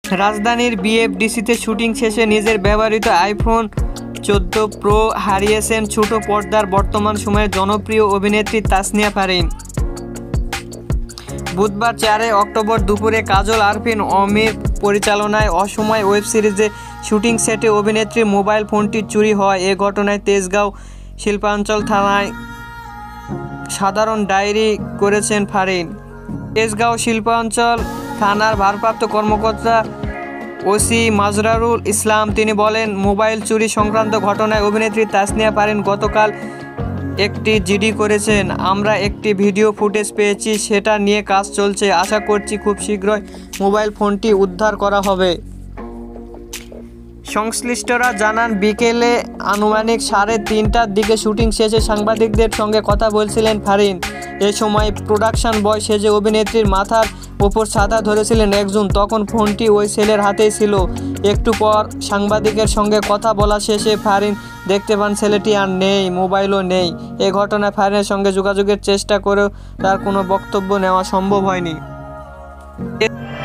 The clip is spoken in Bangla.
রাজধানীর বিএফডিসিতে শুটিং শেষে নিজের ব্যবহৃত আইফোন 14 প্রো হারিয়েছেন ছোট পর্দার বর্তমান সময়ের জনপ্রিয় অভিনেত্রী তাসনিয়া ফারিন। বুধবার 4 অক্টোবর দুপুরে কাজল আরফিন অমির পরিচালনায় অসময় ওয়েব সিরিজে শুটিং সেটে অভিনেত্রীর মোবাইল ফোনটি চুরি হয়। এ ঘটনায় তেজগাঁও শিল্পাঞ্চল থানায় সাধারণ ডায়েরি করেছেন ফারিন। তেজগাঁও শিল্পাঞ্চল থানার ভারপ্রাপ্ত কর্মকর্তা ওসি মাজরারুল ইসলাম তিনি বলেন, মোবাইল চুরি সংক্রান্ত ঘটনায় অভিনেত্রী তাসনিয়া ফারিন গতকাল একটি জিডি করেছেন। আমরা একটি ভিডিও ফুটেজ পেয়েছি, সেটা নিয়ে কাজ চলছে। আশা করছি খুব শীঘ্রই মোবাইল ফোনটি উদ্ধার করা হবে। সংশ্লিষ্টরা জানান, বিকেলে আনুমানিক 3:30টার দিকে শুটিং শেষে সাংবাদিকদের সঙ্গে কথা বলছিলেন ফারিন। এ সময় প্রোডাকশন বয় সেজে অভিনেত্রীর মাথার ওপর ছাতা ধরেছিলেন একজন। তখন ফোনটি ওই ছেলের হাতেই ছিল। একটু পর সাংবাদিকের সঙ্গে কথা বলা শেষে ফারিন দেখতে পান ছেলেটি আর নেই, মোবাইলও নেই। এ ঘটনায় ফারিনের সঙ্গে যোগাযোগের চেষ্টা করেও তার কোনো বক্তব্য নেওয়া সম্ভব হয়নি।